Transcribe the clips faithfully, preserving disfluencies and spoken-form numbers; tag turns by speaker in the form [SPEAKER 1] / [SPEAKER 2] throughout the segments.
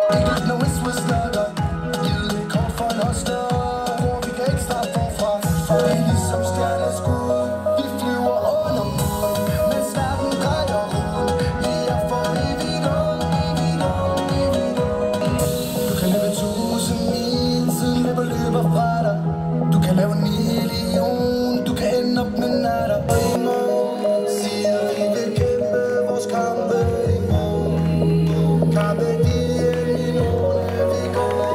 [SPEAKER 1] Du kan lave en million, du kan ende op med natter. Og i morgen siger vi vil kæmpe vores kampe i morgen. Kampe diem i morgen er vi går.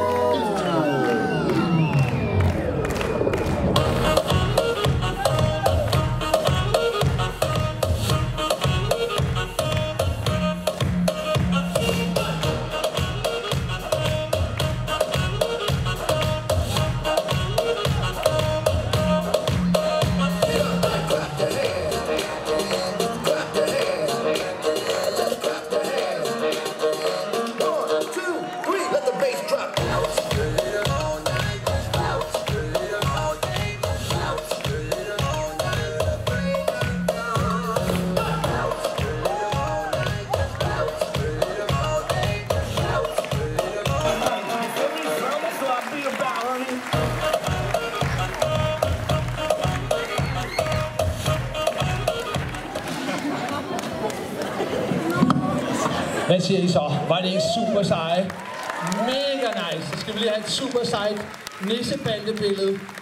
[SPEAKER 2] Hvad siger I så? Var det ikke super seje? Mega nice. Så skal vi lige have et super sejt nissebandebillede.